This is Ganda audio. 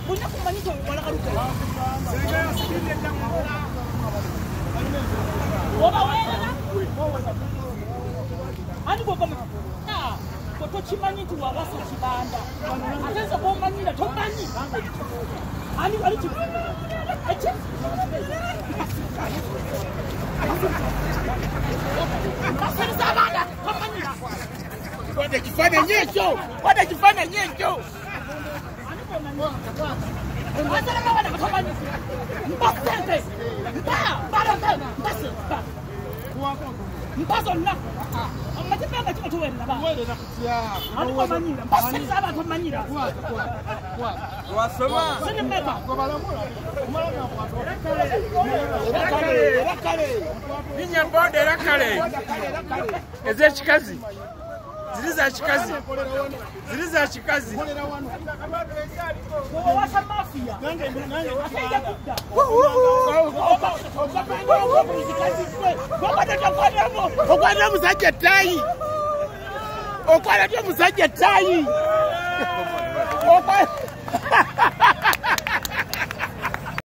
Bunya kumanyito wala karuka. Oba wena na. Ani ko kama. Ah, ko to chimanyito wabasa chibanda. Atenza ko manyira to manyi. Ani wali chi. Eche. Kasiri sabana, komanyira. Kwenda kifanya nyecho. Kwenda kifanya nyecho. Ani ko manyi. Asala baba na komanyira. Mbasente. Mpazo na. Amatipanga chimo tuwena ba. Wele na kutia. Ani ko manyira. Mbasente aba ko manyira. Wasoma. Sene meka. Rakale. Ninya bonde rakale. Eze chikazi. Ziliza chikazi. Wasa mafia. Okwana musajja tayi. Okwana musajja tayi.